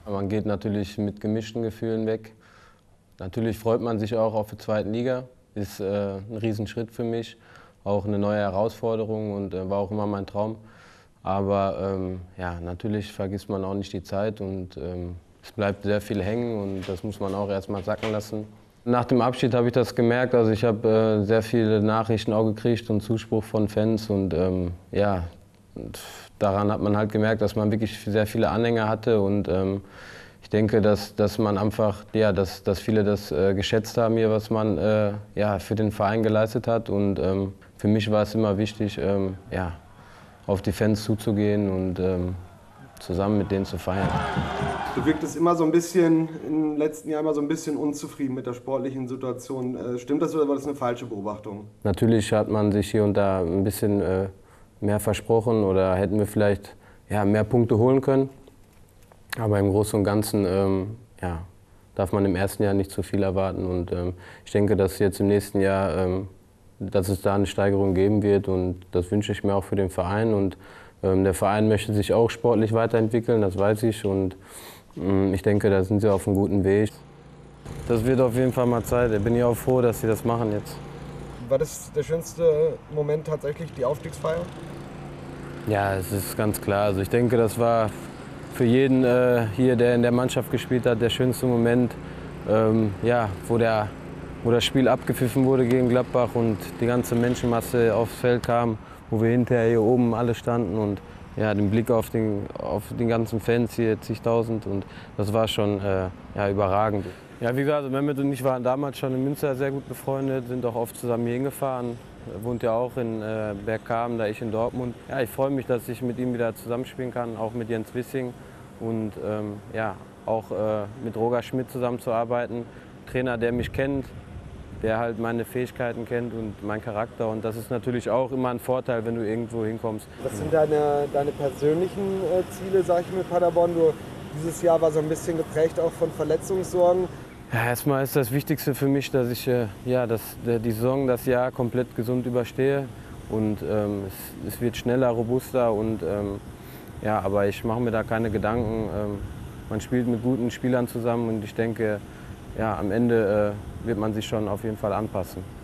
Man geht natürlich mit gemischten Gefühlen weg. Natürlich freut man sich auch auf die zweite Liga. Ist ein Riesenschritt für mich, auch eine neue Herausforderung und war auch immer mein Traum. Aber ja, natürlich vergisst man auch nicht die Zeit und es bleibt sehr viel hängen und das muss man auch erstmal sacken lassen. Nach dem Abschied habe ich das gemerkt, also ich habe sehr viele Nachrichten auch gekriegt und Zuspruch von Fans und ja, und daran hat man halt gemerkt, dass man wirklich sehr viele Anhänger hatte und ich denke, dass man einfach, ja, dass viele das geschätzt haben hier, was man ja, für den Verein geleistet hat und für mich war es immer wichtig, ja, auf die Fans zuzugehen und zusammen mit denen zu feiern. Du wirktest immer so ein bisschen, in den letzten Jahren immer so ein bisschen unzufrieden mit der sportlichen Situation. Stimmt das oder war das eine falsche Beobachtung? Natürlich hat man sich hier und da ein bisschen mehr versprochen oder hätten wir vielleicht ja, mehr Punkte holen können. Aber im Großen und Ganzen ja, darf man im ersten Jahr nicht zu viel erwarten. Und ich denke, dass jetzt im nächsten Jahr, dass es da eine Steigerung geben wird. Und das wünsche ich mir auch für den Verein. Und der Verein möchte sich auch sportlich weiterentwickeln, das weiß ich. Und ich denke, da sind sie auf einem guten Weg. Das wird auf jeden Fall mal Zeit. Ich bin ja auch froh, dass sie das machen jetzt. War das der schönste Moment tatsächlich, die Aufstiegsfeier? Ja, es ist ganz klar. Also ich denke, das war für jeden hier, der in der Mannschaft gespielt hat, der schönste Moment, ja, wo das Spiel abgepfiffen wurde gegen Gladbach und die ganze Menschenmasse aufs Feld kam, wo wir hinterher hier oben alle standen und ja, den Blick auf die ganzen Fans hier, zigtausend, und das war schon ja, überragend. Ja, wie gesagt, Mehmet und ich waren damals schon in Münster sehr gut befreundet, sind auch oft zusammen hier hingefahren. Er wohnt ja auch in Bergkamen, da ich in Dortmund. Ja, ich freue mich, dass ich mit ihm wieder zusammenspielen kann, auch mit Jens Wissing und ja, auch mit Roger Schmidt zusammenzuarbeiten. Trainer, der mich kennt, der halt meine Fähigkeiten kennt und meinen Charakter. Und das ist natürlich auch immer ein Vorteil, wenn du irgendwo hinkommst. Was sind deine persönlichen Ziele, sag ich, mit Paderborn? Dieses Jahr war so ein bisschen geprägt auch von Verletzungssorgen. Ja, erstmal ist das Wichtigste für mich, dass ich ja, die Saison, das Jahr komplett gesund überstehe. Und es wird schneller, robuster. Und, ja, aber ich mache mir da keine Gedanken. Man spielt mit guten Spielern zusammen und ich denke, ja, am Ende wird man sich schon auf jeden Fall anpassen.